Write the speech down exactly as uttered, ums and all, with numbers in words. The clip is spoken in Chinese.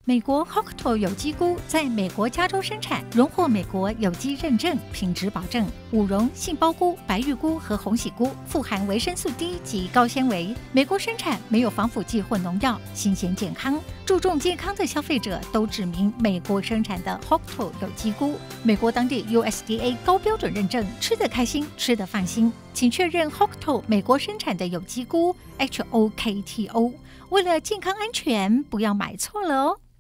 美国 Hokuto 有机菇在美国加州生产，荣获美国有机认证，品质保证。五蓉、杏鲍菇、白玉菇和红喜菇富含维生素 D 及高纤维，美国生产，没有防腐剂或农药，新鲜健康。注重健康的消费者都指明美国生产的 Hokuto 有机菇，美国当地 U S D A 高标准认证，吃得开心，吃得放心。请确认 Hokuto 美国生产的有机菇 H O K T O， 为了健康安全，不要买错了哦。